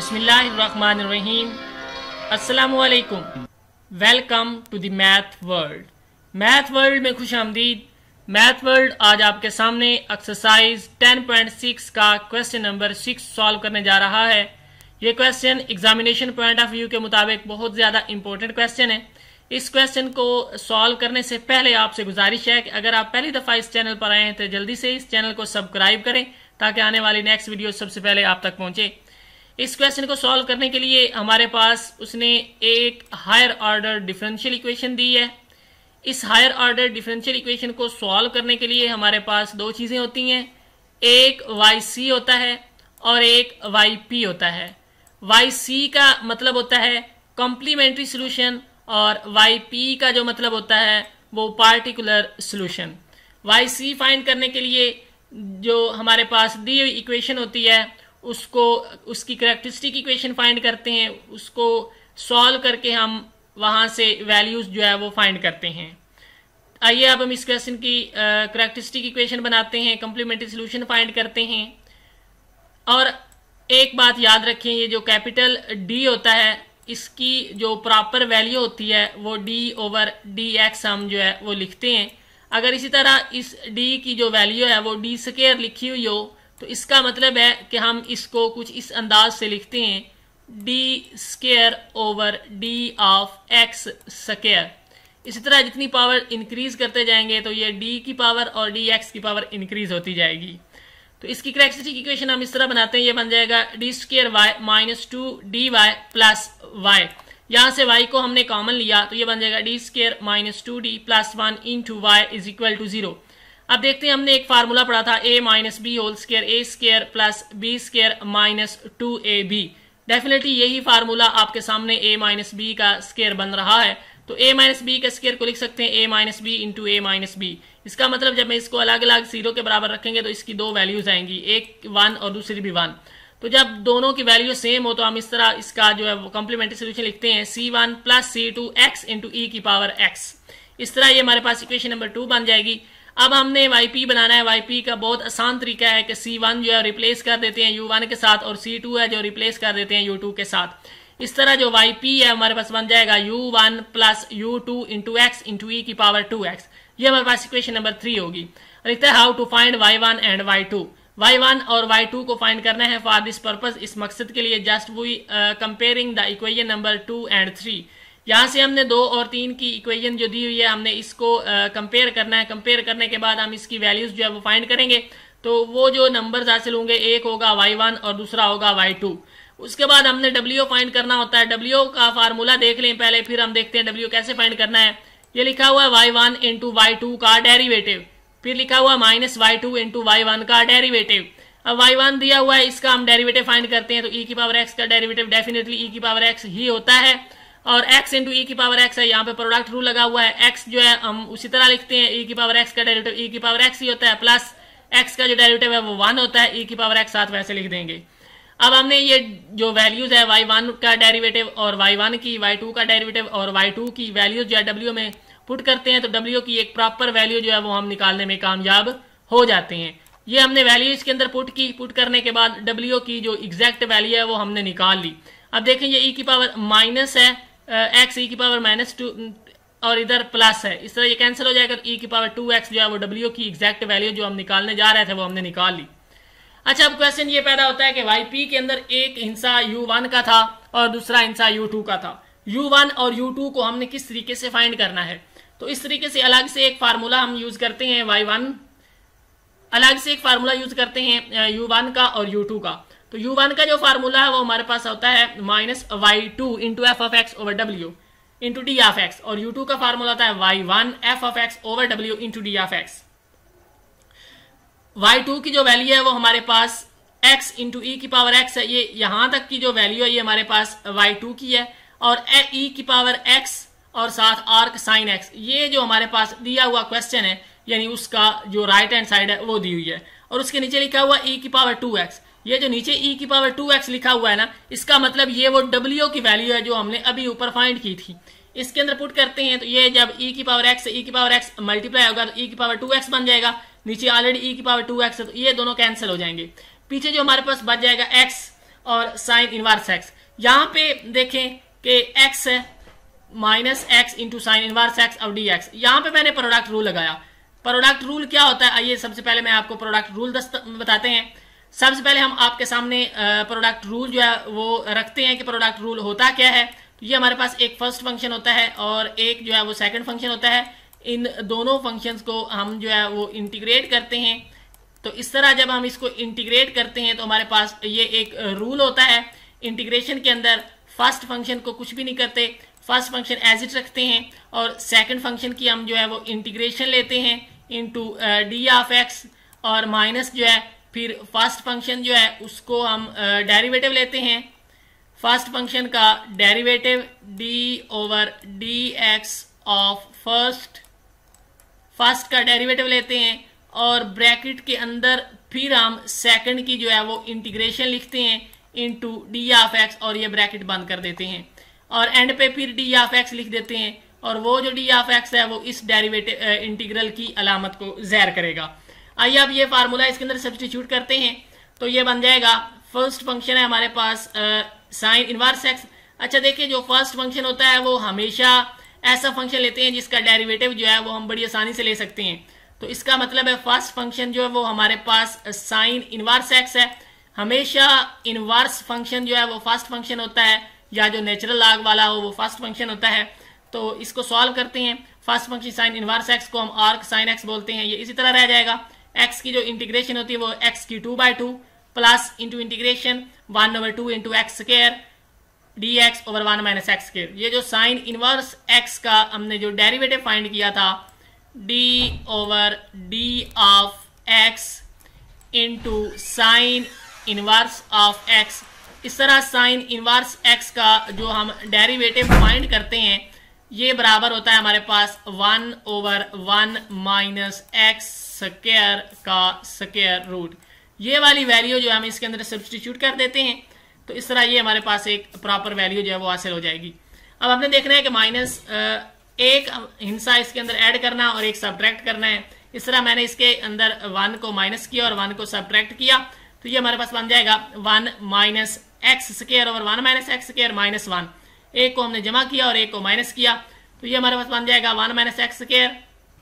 बिस्मिल्लाहिर्रहमानिर्रहीम। अस्सलामुअलैकुम। Welcome to the math world. Math world में खुश आमदीद। मैथ वर्ल्ड आज आपके सामने एक्सरसाइज 10.6 का क्वेश्चन नंबर 6 सॉल्व करने जा रहा है। ये question examination point of view के मुताबिक बहुत ज़्यादा इंपॉर्टेंट क्वेश्चन है। इस क्वेश्चन को सॉल्व करने से पहले आपसे गुजारिश है कि अगर आप पहली दफ़ा इस चैनल पर आए हैं तो जल्दी से इस चैनल को सब्सक्राइब करें ताकि आने वाली नेक्स्ट वीडियो सबसे पहले आप तक पहुंचे। इस क्वेश्चन को सॉल्व करने के लिए हमारे पास उसने एक हायर ऑर्डर डिफरेंशियल इक्वेशन दी है। इस हायर ऑर्डर डिफरेंशियल इक्वेशन को सॉल्व करने के लिए हमारे पास दो चीज़ें होती हैं, एक yc होता है और एक yp होता है। yc का मतलब होता है कॉम्प्लीमेंट्री सोल्यूशन और yp का जो मतलब होता है वो पार्टिकुलर सोल्यूशन। yc फाइंड करने के लिए जो हमारे पास दी हुई इक्वेशन होती है उसको उसकी कैरेक्टरिस्टिक इक्वेशन फाइंड करते हैं, उसको सॉल्व करके हम वहां से वैल्यूज जो है वो फाइंड करते हैं। आइए अब हम इस क्वेश्चन की कैरेक्टरिस्टिक इक्वेशन बनाते हैं, कॉम्प्लीमेंट्री सोल्यूशन फाइंड करते हैं। और एक बात याद रखें, ये जो कैपिटल D होता है इसकी जो प्रॉपर वैल्यू होती है वो d/dx हम जो है वो लिखते हैं। अगर इसी तरह इस d की जो वैल्यू है वो d² लिखी हुई हो तो इसका मतलब है कि हम इसको कुछ इस अंदाज से लिखते हैं d²/d(x²। इसी तरह जितनी पावर इंक्रीज करते जाएंगे तो ये d की पावर और dx की पावर इंक्रीज होती जाएगी। तो इसकी कैरेक्टरिस्टिक इक्वेशन हम इस तरह बनाते हैं, ये बन जाएगा d² -2dy + y। यहाँ से y को हमने कॉमन लिया तो ये बन जाएगा d² - 2d + 1 × y = 0। अब देखते हैं, हमने एक फार्मूला पढ़ा था a - b² a² + b² - 2ab। Definitely यही फार्मूला आपके सामने a - b का स्क्वायर बन रहा है। तो a - b का स्क्वायर को लिख सकते हैं a - b × a - b। इसका मतलब जब मैं इसको अलग अलग 0 के बराबर रखेंगे तो इसकी दो वैल्यूज आएंगी, एक 1 और दूसरी भी 1। तो जब दोनों की वैल्यू सेम हो तो हम इस तरह इसका जो है वो कॉम्प्लीमेंट्री सोल्यूशन लिखते हैं c1 + c2 x × e⁻x। इस तरह ये हमारे पास इक्वेशन नंबर 2 बन जाएगी। अब हमने yp बनाना है। yp का बहुत आसान तरीका है कि c1 जो है रिप्लेस कर देते हैं u1 के साथ और c2 है जो रिप्लेस कर देते हैं u2 के साथ। इस तरह जो yp है हमारे पास बन जाएगा u1 + u2 × x × e⁻2x। ये हमारे पास इक्वेशन नंबर 3 होगी। लिखते हैं how to find y1 and y2। y1 और y2 को फाइंड करना है फॉर दिस पर्पस। इस मकसद के लिए just we comparing the equation number 2 and 3। यहाँ से हमने 2 और 3 की इक्वेशन जो दी हुई है हमने इसको कंपेयर करना है। कंपेयर करने के बाद हम इसकी वैल्यूज जो है वो फाइंड करेंगे। तो वो जो नंबर्स हासिल होंगे, एक होगा y1 और दूसरा होगा y2। उसके बाद हमने w फाइंड करना होता है। w का फार्मूला देख लें पहले, फिर हम देखते हैं w कैसे फाइंड करना है। ये लिखा हुआ है y1 × y2 का डेरिवेटिव, फिर लिखा हुआ -y2 × y1 का डेरिवेटिव। अब y1 दिया हुआ है, इसका हम डेरिवेटिव फाइंड करते हैं तो e⁻x का डेरिवेटिव डेफिनेटली e⁻x ही होता है और x × e⁻x है। यहाँ पे प्रोडक्ट रूल लगा हुआ है। x जो है हम उसी तरह लिखते हैं, e⁻x का डेरिवेटिव e⁻x ही होता है, प्लस x का जो डेरिवेटिव है वो 1 होता है, e⁻x साथ वैसे लिख देंगे। अब हमने ये जो वैल्यूज है y1 का डेरिवेटिव और y1 की, y2 का डेरिवेटिव और y2 की वैल्यूज जो है w में पुट करते हैं तो w की एक प्रॉपर वैल्यू जो है वो हम निकालने में कामयाब हो जाते हैं। ये हमने वैल्यू इसके अंदर पुट की, पुट करने के बाद w की जो एग्जैक्ट वैल्यू है वो हमने निकाल ली। अब देखें ये e⁻- है, x e⁻-2 और इधर प्लस है, इस तरह ये कैंसिल हो जाएगा तो e⁻2x जो है वो w की एग्जैक्ट वैल्यू जो हम निकालने जा रहे थे वो हमने निकाल ली। अच्छा, अब क्वेश्चन ये पैदा होता है कि yp के अंदर एक हिस्सा u1 का था और दूसरा हिस्सा u2 का था। u1 और u2 को हमने किस तरीके से फाइंड करना है, तो इस तरीके से अलग से एक फार्मूला हम यूज करते हैं y1, अलग से एक फार्मूला यूज करते हैं u1 का और u2 का। तो u1 का जो फार्मूला है वो हमारे पास होता है -y2 × f(x/w) × d(x) और u2 का फार्मूला होता है y1 f(x/w) × d(x). y2 की जो वैल्यू है वो हमारे पास x × e⁻x है। ये यहां तक की जो वैल्यू है ये हमारे पास y2 की है और e⁻x और साथ आर्क sin x, ये जो हमारे पास दिया हुआ क्वेश्चन है यानी उसका जो राइट हैंड साइड है वो दी हुई है। और उसके नीचे लिखा हुआ e⁻2x। ये जो नीचे e⁻2x लिखा हुआ है ना, इसका मतलब ये वो w की वैल्यू है जो हमने अभी ऊपर फाइंड की थी। इसके अंदर पुट करते हैं तो ये जब e⁻x से e⁻x मल्टीप्लाई होगा तो e⁻2x बन जाएगा। नीचे ऑलरेडी e⁻2x है तो ये दोनों कैंसिल हो जाएंगे। पीछे जो हमारे पास बच जाएगा x और साइन इनवर्स एक्स। यहाँ पे देखें कि एक्स है minus x into sine inverse x और डी एक्स। यहाँ पे मैंने प्रोडक्ट रूल लगाया। प्रोडक्ट रूल क्या होता है, आइए सबसे पहले मैं आपको प्रोडक्ट रूल बताते हैं। सबसे पहले हम आपके सामने प्रोडक्ट रूल जो है वो रखते हैं कि प्रोडक्ट रूल होता क्या है। तो ये हमारे पास एक फर्स्ट फंक्शन होता है और एक जो है वो सेकंड फंक्शन होता है। इन दोनों फंक्शंस को हम जो है वो इंटीग्रेट करते हैं। तो इस तरह जब हम इसको इंटीग्रेट करते हैं तो हमारे पास ये एक रूल होता है। इंटीग्रेशन के अंदर फर्स्ट फंक्शन को कुछ भी नहीं करते, फर्स्ट फंक्शन एज इट रखते हैं और सेकंड फंक्शन की हम जो है वो इंटीग्रेशन लेते हैं इनटू डी ऑफ एक्स और माइनस जो है फिर फर्स्ट फंक्शन जो है उसको हम डेरिवेटिव लेते हैं। फर्स्ट फंक्शन का derivative d over d x of first का डेरिवेटिव लेते हैं और ब्रैकेट के अंदर फिर हम सेकंड की जो है वो इंटीग्रेशन लिखते हैं इनटू डी ऑफ एक्स और ये ब्रैकेट बंद कर देते हैं और एंड पे फिर डी ऑफ एक्स लिख देते हैं और वो जो डी ऑफ एक्स है वो इस डेरिवेटिव इंटीग्रल की अलामत को ज़ाहिर करेगा। आइए अब ये फार्मूला इसके अंदर सब्स्टिट्यूट करते हैं तो ये बन जाएगा। फर्स्ट फंक्शन है हमारे पास साइन इनवर्स एक्स। अच्छा देखिए, जो फर्स्ट फंक्शन होता है वो हमेशा ऐसा फंक्शन लेते हैं जिसका डेरिवेटिव जो है वो हम बड़ी आसानी से ले सकते हैं। तो इसका मतलब है फर्स्ट फंक्शन जो है वो हमारे पास साइन इनवर्स एक्स है। हमेशा इनवर्स फंक्शन जो है वो फर्स्ट फंक्शन होता है या जो नेचुरल लॉग वाला हो वो फर्स्ट फंक्शन होता है। तो इसको सॉल्व करते हैं। First function sine inverse x को हम आर्क साइन एक्स बोलते हैं। ये इसी तरह रह जाएगा। एक्स की जो इंटीग्रेशन होती है वो एक्स की 2/2 plus into integration 1/2 into x square d x over 1 minus x square. ये जो साइन इनवर्स एक्स का हमने जो डेरिवेटिव फाइंड किया था d over d of x into sine inverse of x. इस तरह साइन इनवर्स एक्स का जो हम डेरिवेटिव फाइंड करते हैं ये बराबर होता है हमारे पास 1/1 माइनस एक्स स्क्वायर का स्क्वायर रूट। ये वाली वैल्यू जो हम इसके अंदर सब्स्टिट्यूट कर देते हैं तो इस तरह ये हमारे पास एक प्रॉपर वैल्यू जो है वो हासिल हो जाएगी। अब हमने देखना है कि माइनस एक हिस्सा इसके अंदर ऐड करना और एक सब्ट्रैक्ट करना है। इस तरह मैंने इसके अंदर 1 को माइनस किया और 1 को सब्ट्रैक्ट किया तो ये हमारे पास बन जाएगा 1 minus x square over 1 minus x square minus 1। एक को हमने जमा किया और एक को माइनस किया तो ये हमारे पास बन जाएगा 1 माइनस एक्स स्क्वायर।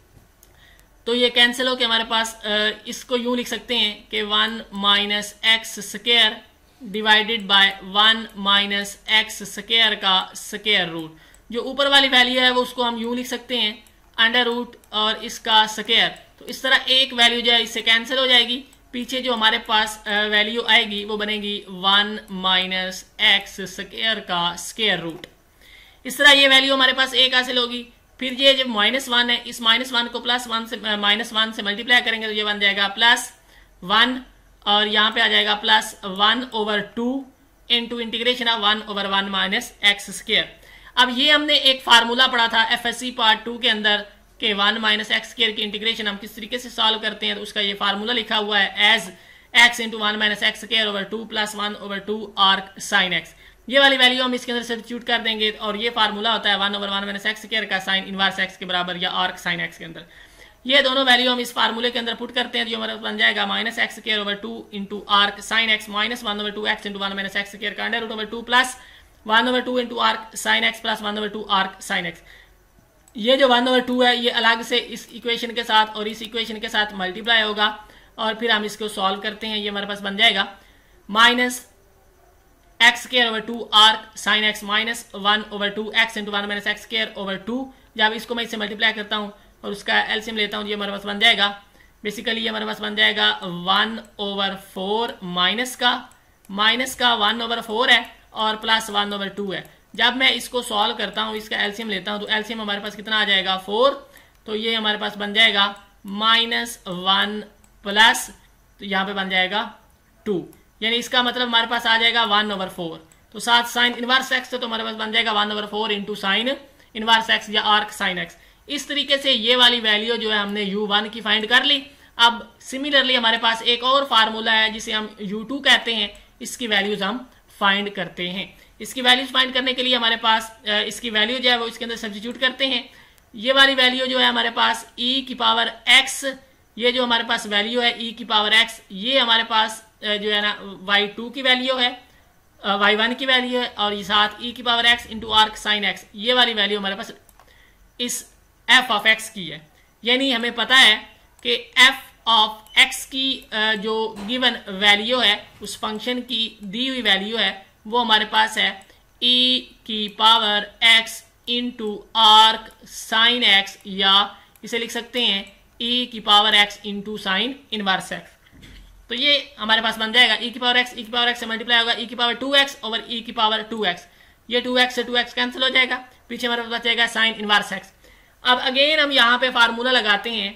तो ये कैंसिल हो के हमारे पास इसको यूं लिख सकते हैं कि 1 minus x square divided by 1 minus x square का स्क्वायर रूट। जो ऊपर वाली वैल्यू है वो उसको हम यूं लिख सकते हैं अंडर रूट और इसका स्क्वायर। तो इस तरह एक वैल्यू जो है इससे कैंसिल हो जाएगी। पीछे जो हमारे पास वैल्यू आएगी वो बनेगी 1 माइनस एक्स स्क्वायर का स्क्वायर रूट। इस तरह ये वैल्यू हमारे पास एक हासिल होगी। फिर ये जब -1 है इस -1 को +1 से -1 से मल्टीप्लाई करेंगे तो ये बन जाएगा +1 और यहाँ पे आ जाएगा +1/2 into integration of 1/1 minus x square. अब ये हमने एक फार्मूला पढ़ा था FSC पार्ट 2 के अंदर कि 1 माइनस एक्स स्क्वायर की इंटीग्रेशन हम किस तरीके से सॉल्व करते हैं। तो उसका ये फार्मूला लिखा हुआ है as x into 1 minus x square over 2 plus 1/2 arc sine x. ये वाली वैल्यू हम इसके अंदर सब्स्टिट्यूट कर देंगे और ये फार्मूला होता है 1/1 माइनस एक्स स्क्वायर का साइन इनवर्स एक्स के बराबर या आर्क साइन एक्स के अंदर। ये दोनों वैल्यू हम इस फार्मूले के अंदर पुट करते हैं तो हमारा बन जाएगा minus x square over 2 into arc sine x minus 1/2 x into 1 minus x square का under root over 2 plus 1/2 into arc sine x plus 1/2 arc sine x. ये जो 1/2 है ये अलग से इस इक्वेशन के साथ और इस इक्वेशन के साथ मल्टीप्लाई होगा और फिर हम इसको सॉल्व करते हैं। ये हमारे पास बन जाएगा minus x square over 2 arc sine x minus 1/2 x into 1 minus x square over 2। जब इसको मैं इससे मल्टीप्लाई करता हूँ और उसका एलसीएम लेता हूँ ये हमारे पास बन जाएगा बेसिकली ये हमारे पास बन जाएगा 1/4 माइनस का 1/4 है और प्लस 1/2 है। जब मैं इसको सॉल्व करता हूँ इसका एलसीएम लेता हूँ तो एलसीएम हमारे पास कितना आ जाएगा 4। तो ये हमारे पास बन जाएगा -1 प्लस तो यहाँ पे बन जाएगा 2 यानी इसका मतलब हमारे पास आ जाएगा 1/4। तो साथ साइन इनवर्स एक्स तो हमारे पास बन जाएगा 1/4 इंटू साइन इनवर्स एक्स या आर्क साइन एक्स। इस तरीके से ये वाली वैल्यू जो है हमने u1 की फाइंड कर ली। अब सिमिलरली हमारे पास एक और फार्मूला है जिसे हम u2 कहते हैं। इसकी वैल्यूज हम फाइंड करते हैं। इसकी वैल्यूज फाइंड करने के लिए हमारे पास इसकी वैल्यू जो है वो इसके अंदर सब्स्टिट्यूट करते हैं। ये वाली वैल्यू जो है हमारे पास e की पावर x, ये जो हमारे पास वैल्यू है e की पावर x ये हमारे पास जो है ना y2 की वैल्यू है y1 की वैल्यू है और ये साथ e की power x into arc sine x, ये वाली वैल्यू हमारे पास इस f ऑफ x की है। यानी हमें पता है कि f ऑफ x की जो गिवन वैल्यू है उस फंक्शन की दी हुई वैल्यू है वो हमारे पास है e की power x into arc sine x, या इसे लिख सकते हैं e की power x into sine inverse x। तो ये हमारे पास बन जाएगा e की पावर x से मल्टीप्लाई होगा e की पावर 2x ओवर e की पावर 2x, ये 2x से 2x कैंसिल हो जाएगा, पीछे हमारे पास बचेगा साइन इनवर्स x। अब अगेन हम यहाँ पे फार्मूला लगाते हैं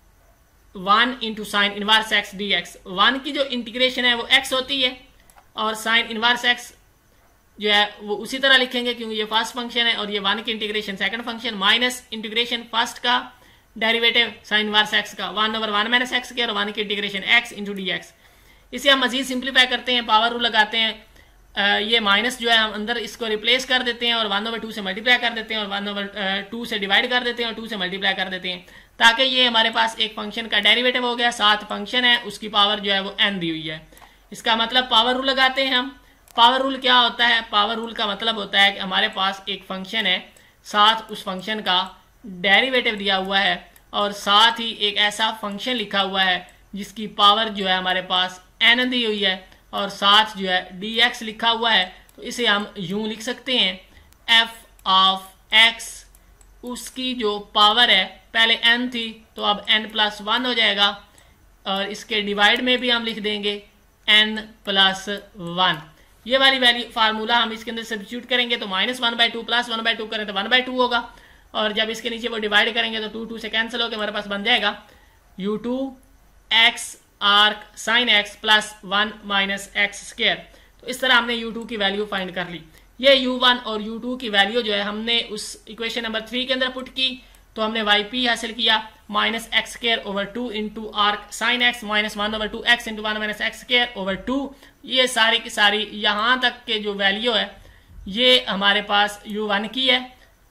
1 into sine inverse x dx। 1 की जो इंटीग्रेशन है वो x होती है और साइन इनवर्स x जो है वो उसी तरह लिखेंगे क्योंकि ये फर्स्ट फंक्शन है और ये 1 की integration second function, minus integration first का डेरिवेटिव साइन इनवर्स x का 1 ओवर 1 माइनस x के, और 1 की इंटीग्रेशन x इंटू dx। इसे हम मजीद सिंप्लीफाई करते हैं, पावर रूल लगाते हैं, ये माइनस जो है हम अंदर इसको रिप्लेस कर देते हैं और 1 ओवर 2 से मल्टीप्लाई कर देते हैं और 1 ओवर 2 से डिवाइड कर देते हैं और 2 से मल्टीप्लाई कर देते हैं, ताकि ये हमारे पास एक फंक्शन का डेरिवेटिव हो गया, साथ फंक्शन है उसकी पावर जो है वो n दी हुई है। इसका मतलब पावर रूल लगाते हैं हम। पावर रूल क्या होता है? पावर रूल का मतलब होता है कि हमारे पास एक फंक्शन है, साथ उस फंक्शन का डेरिवेटिव दिया हुआ है और साथ ही एक ऐसा फंक्शन लिखा हुआ है जिसकी पावर जो है हमारे पास n दी हुई है और साथ जो है dx लिखा हुआ है। तो इसे हम यूं लिख सकते हैं f ऑफ x, उसकी जो पावर है पहले n थी तो अब n प्लस 1 हो जाएगा और इसके डिवाइड में भी हम लिख देंगे n प्लस 1। ये वाली वैल्यू फार्मूला हम इसके अंदर सब्स्टिट्यूट करेंगे तो -1/2 प्लस 1/2 करें तो 1/2 होगा, और जब इसके नीचे वो डिवाइड करेंगे तो 2 2 से कैंसिल होकर हमारे पास बन जाएगा u2 x arc sine x plus 1 minus x square. तो इस तरह हमने u2 की वैल्यू फाइंड कर ली। ये u1 और u2 की वैल्यू जो है हमने उस इक्वेशन नंबर 3 के अंदर पुट की, तो हमने yp हासिल किया minus x square over 2 into arc sine x minus 1 over 2x into 1 minus x square over 2। ये सारी की सारी यहाँ तक के जो वैल्यू है ये हमारे पास u1 की है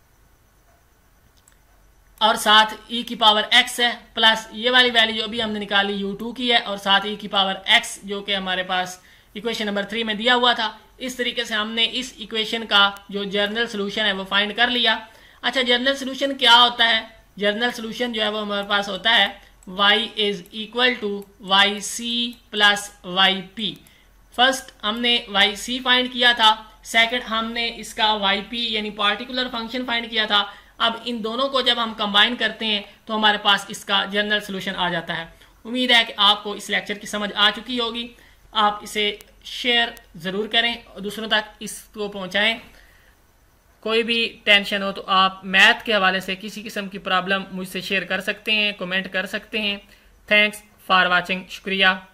और साथ e की पावर x है, प्लस ये वाली वैल्यू जो अभी हमने निकाली u2 की है और साथ e की पावर x जो कि हमारे पास इक्वेशन नंबर 3 में दिया हुआ था। इस तरीके से हमने इस इक्वेशन का जो जनरल सोल्यूशन है वो फाइंड कर लिया। अच्छा, जनरल सोल्यूशन क्या होता है? जनरल सोल्यूशन जो है वो हमारे पास होता है y is equal to y c plus y p. First हमने वाई सी फाइंड किया था, सेकंड हमने इसका वाई पी यानी पार्टिकुलर फंक्शन फाइंड किया था। अब इन दोनों को जब हम कंबाइन करते हैं तो हमारे पास इसका जनरल सोल्यूशन आ जाता है। उम्मीद है कि आपको इस लेक्चर की समझ आ चुकी होगी। आप इसे शेयर ज़रूर करें और दूसरों तक इसको पहुंचाएं। कोई भी टेंशन हो तो आप मैथ के हवाले से किसी किस्म की प्रॉब्लम मुझसे शेयर कर सकते हैं, कमेंट कर सकते हैं। थैंक्स फॉर वाचिंग, शुक्रिया।